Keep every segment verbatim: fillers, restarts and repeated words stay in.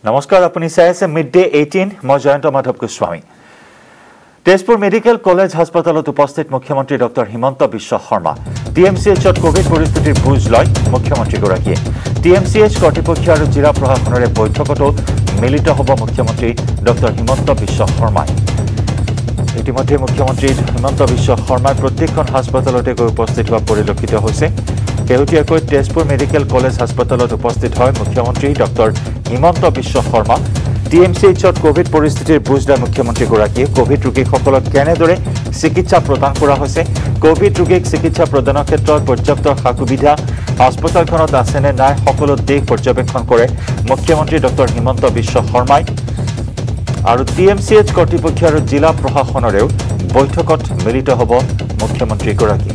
নমস্কাৰ আপুনি চাই আছে মিড ডে eighteen মই জয়ন্ত মাধৱ গোস্বামী তেজপুৰ মেডিকেল কলেজ হাসপাতালত উপস্থিত মুখ্যমন্ত্ৰী doctor Himanta Biswa Sarma T M C H ত কোভিড পৰিস্থিতিৰ বুজ লয় মুখ্যমন্ত্ৰী গৰাকীয়ে T M C H কৰ্তৃপক্ষ আৰু জিলা প্ৰশাসনৰে বৈঠকতো মিলিত হ'ব মুখ্যমন্ত্ৰী ডক্টৰ হিমন্ত বিশ্ব শৰ্মাই ইতিমধ্যে মুখ্যমন্ত্ৰী হিমন্ত বিশ্ব শৰ্মাই প্ৰত্যেকখন হাসপাতালতে গৈ উপস্থিত হোৱা পৰিলক্ষিত হৈছে কেহুটিয়াকৈ তেজপুৰ মেডিকেল কলেজ হাসপাতালত উপস্থিত হয় মুখ্যমন্ত্ৰী doctor Himanta Biswa Sarma T M C H ত কোভিড পৰিস্থিতিৰ বুজ লয় মুখ্যমন্ত্ৰী গৰাকীয়ে কোভিড ৰোগীসকলক কেনেদৰে চিকিৎসা প্ৰদান কৰা হৈছে কোভিড ৰোগীক চিকিৎসা প্ৰদানৰ ক্ষেত্ৰত পৰ্যাপ্ত সা-সুবিধা হাসপাতালখনত আছে নে নাই সকলো দিশ পৰ্যবেক্ষণ কৰে মুখ্যমন্ত্ৰী ডক্টৰ হিমন্ত বিশ্ব শৰ্মাই আৰু T M C H কৰ্তৃপক্ষ আৰু জিলা প্ৰশাসনৰেও বৈঠকত মিলিত হ'ব মুখ্যমন্ত্ৰী গৰাকী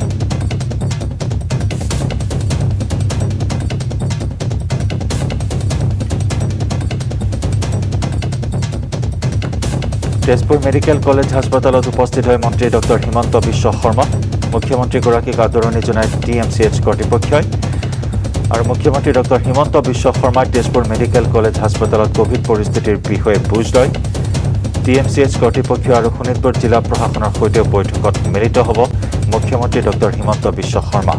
তেজপুৰ মেডিকেল কলেজ হাসপাতালত উপস্থিত হয় মন্ত্ৰী ডক্টৰ হিমন্ত বিশ্ব শৰ্মা মুখ্যমন্ত্ৰী গৰাকীক আদৰণি জনায় T M C H কৰ্তৃপক্ষই আৰু মুখ্যমন্ত্ৰী ডক্টৰ হিমন্ত বিশ্ব শৰ্মাই তেজপুৰ মেডিকেল কলেজ হাসপাতালত কোভিড পৰিস্থিতিৰ বিষয়ে বুজ লয় T M C H কৰ্তৃপক্ষ আৰু শোণিতপুৰ জিলা প্ৰশাসনৰ সৈতে বৈঠকত মিলিত হ'ব মুখ্যমন্ত্ৰী ডক্টৰ হিমন্ত বিশ্ব শৰ্মা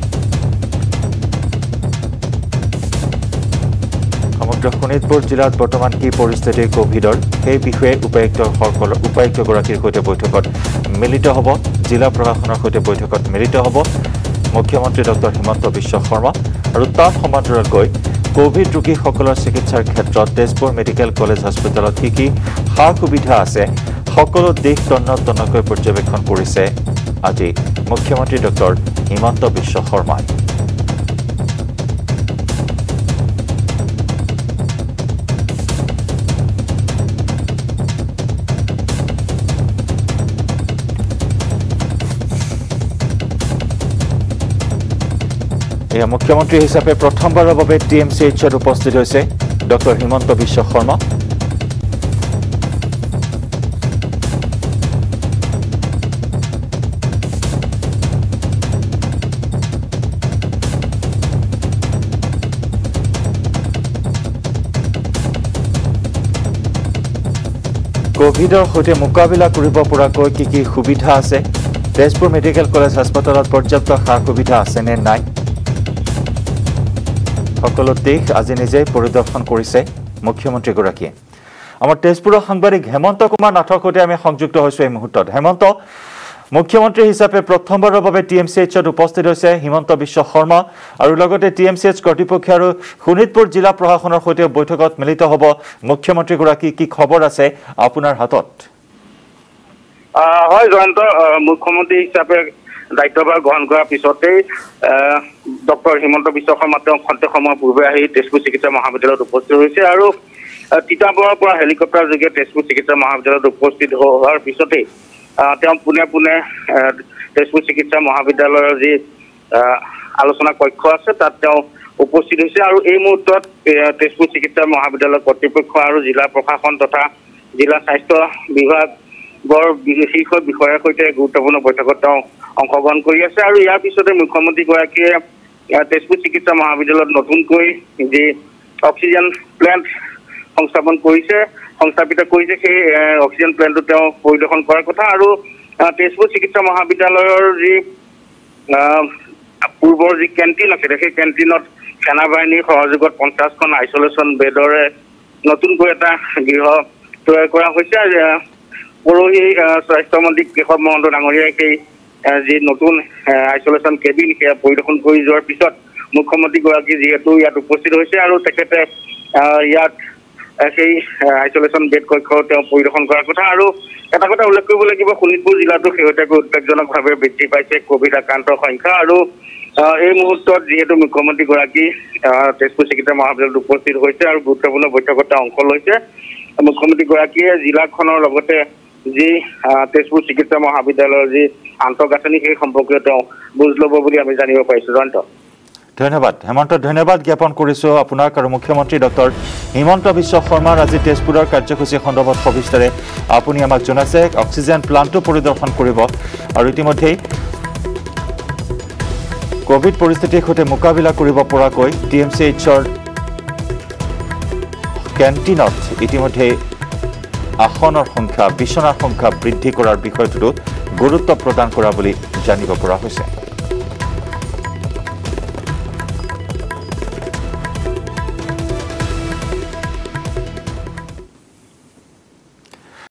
সমগ্ৰ শোণিতপুৰ জিলাত বৰ্তমান কি পৰিস্থিতি কোভিডৰ সেই বিষয়ে উপায়ুক্ত সকল উপায়ুক্ত গৰাকীৰ সৈতে বৈঠকত মিলিত হ'ব জিলা প্ৰশাসনৰ সৈতে বৈঠকত মিলিত হ'ব মুখ্যমন্ত্ৰী ডক্টৰ হিমন্ত বিশ্ব শৰ্মা আৰু তাৰ সমান্তৰালকৈ কোভিড ৰোগীসকলৰ চিকিৎসাৰ ক্ষেত্ৰত তেজপুৰ মেডিকেল কলেজ হাসপাতালত কি কি সা-সুবিধা আছে সকলো দিশ তন্ন তন্নকৈ পৰ্যবেক্ষণ কৰিছে আজি মুখ্যমন্ত্ৰী ডক্টৰ হিমন্ত বিশ্ব শৰ্মাই এয়া মুখ্যমন্ত্ৰী হিচাপে প্ৰথমবাৰৰ বাবে T M C H ত উপস্থিত হৈছে ডক্টৰ হিমন্ত বিশ্ব শৰ্মা কোভিডৰ সৈতে মোকাবিলা কৰিব পৰাকৈ কি কি সুবিধা আছে তেজপুৰ মেডিকেল কলেজ হাসপাতালত পৰ্যাপ্ত সা-সুবিধা আছে নে নাই সকলো দিশ আজি নিজে পৰিদৰ্শন কৰিছে মুখ্যমন্ত্ৰী গৰাকীয়ে আমাৰ তেজপুৰৰ সাংবাদিক হেমন্ত কুমাৰ নাথৰ সৈতে আমি সংযুক্ত হৈছো এই মুহূৰ্তত হেমন্ত মুখ্যমন্ত্ৰী হিচাপে প্ৰথমবাৰৰ বাবে T M C H ত উপস্থিত হৈছে হিমন্ত বিশ্ব শৰ্মা আৰু লগতে T M C H কৰ্তৃপক্ষ আৰু শোণিতপুৰ জিলা প্ৰশাসনৰ সৈতে বৈঠকত মিলিত হ'ব মুখ্যমন্ত্ৰী গৰাকী কি খবৰ আছে আপোনাৰ হাতত হয় জয়ন্ত মুখ্যমন্ত্ৰী হিচাপে দায়িত্বভাৰ গ্ৰহণ কৰাৰ পিছতেই ডক্টৰ হিমন্ত বিশ্ব শৰ্মা তেওঁ খন্তেক সময় পূৰ্বে আহি তেজপুৰ চিকিৎসা মহাবিদ্যালয়ত উপস্থিত হৈছে আৰু তিতাবৰৰ পৰা হেলিকপ্টাৰ যোগে তেজপুৰ চিকিৎসা মহাবিদ্যালয়ত উপস্থিত হোৱাৰ পিছতেই তেওঁ পুনে পুনে তেজপুৰ চিকিৎসা মহাবিদ্যালয়ৰ যি আলোচনা কক্ষ আছে তাত তেওঁ উপস্থিত হৈছে আৰু এই মুহূৰ্তত তেজপুৰ চিকিৎসা মহাবিদ্যালয়ৰ কৰ্তৃপক্ষ আৰু জিলা প্ৰশাসন তথা জিলা স্বাস্থ্য বিভাগ বৰ বিশেষ বিষয়ৰ সৈতে গুৰুত্বপূৰ্ণ বৈঠকত তেওঁ অংশগ্ৰহণ কৰি আছে আৰু ইয়াৰ পিছতে মুখ্যমন্ত্ৰী গৰাকীয়ে তেজপুৰ চিকিৎসা মহাবিদ্যালয়ত নতুনকৈ যি অক্সিজেন প্লেণ্ট সংস্থাপন কৰিছে সংস্থাপিত কৰিছে সেই অক্সিজেন প্লেণ্টটো তেওঁ পৰিদৰ্শন কৰাৰ কথা আৰু তেজপুৰ চিকিৎসা মহাবিদ্যালয়ৰ যি পূৰ্বৰ যি কেণ্টিন আছে সেই কেণ্টিনত সেনা বাহিনীৰ সহযোগত পঞ্চাছখন আইচলেশ্যন বেডৰে নতুনকৈ এটা গৃহ তৈয়াৰ কৰা হৈছে পৰহি স্বাস্থ্যমন্ত্ৰী কেশৱ মহন্ত ডাঙৰীয়াই সেই যি নতুন আইচলেশ্যন কেবিন সেয়া পৰিদৰ্শন কৰি যোৱাৰ পিছত মুখ্যমন্ত্ৰী গৰাকী যিহেতু ইয়াত উপস্থিত হৈছে আৰু তেখেতে ইয়াত সেই আইচলেশ্যন বেড কক্ষ তেওঁ পৰিদৰ্শন কৰাৰ কথা আৰু এটা কথা উল্লেখ কৰিব লাগিব শোণিতপুৰ জিলাতো শেহতীয়াকৈ উদ্বেগজনকভাৱে বৃদ্ধি পাইছে কোভিড আক্ৰান্তৰ সংখ্যা আৰু এই মুহূৰ্তত যিহেতু মুখ্যমন্ত্ৰী গৰাকী তেজপুৰ চিকিৎসা মহাবিদ্যালয়ত উপস্থিত হৈছে আৰু গুৰুত্বপূৰ্ণ বৈঠকত অংশ লৈছে মুখ্যমন্ত্ৰী গৰাকীয়ে জিলাখনৰ লগতে যি তেজপুৰ চিকিৎসা মহাবিদ্যালয়ৰ যি আন্তঃগাঁথনি সেই সম্পৰ্কীয় তেওঁ বুজ ল'ব বুলি আমি জানিব পাৰিছো জয়ন্ত ধন্যবাদ হেমন্ত ধন্যবাদ জ্ঞাপন কৰিছো আপোনাক আৰু মুখ্যমন্ত্ৰী ডক্টৰ হিমন্ত বিশ্ব শৰ্মাৰ আজি তেজপুৰৰ কাৰ্যসূচী সন্দৰ্ভত সবিস্তাৰে আপুনি আমাক জনাইছে অক্সিজেন প্লাণ্টটো পৰিদৰ্শন কৰিব আৰু ইতিমধ্যে কোভিড পৰিস্থিতিৰ সৈতে মোকাবিলা কৰিব পৰাকৈ টি এম চি এইচৰ কেণ্টিনত ইতিমধ্যে আসনৰ সংখ্যা বিছনাৰ সংখ্যা বৃদ্ধি কৰাৰ বিষয়টোত গুৰুত্ব প্ৰদান কৰা বুলি জানিব পৰা হৈছে।